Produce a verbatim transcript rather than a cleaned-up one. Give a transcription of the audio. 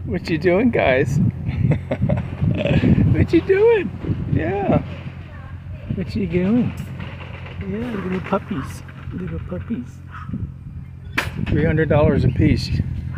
What you doing, guys? What you doing? Yeah. What you doing? Yeah, little puppies. Little puppies. three hundred dollars a piece.